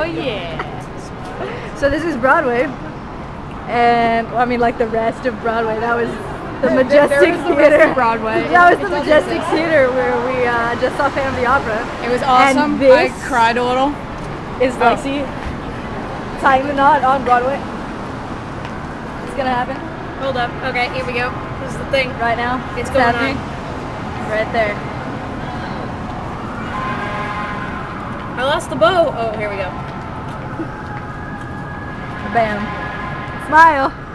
yeah. So this is Broadway, and I mean like the rest of Broadway. That was the Majestic There was the Theater. rest of Broadway. That was the Majestic Theater where we just saw Phantom of the Opera. It was awesome. And this I cried a little. is Lacey tying the knot on Broadway. It's gonna happen Hold up. Okay, here we go. This is the thing. right now. It's going happening on. right there. I lost the bow. Oh, here we go. Bam. Smile.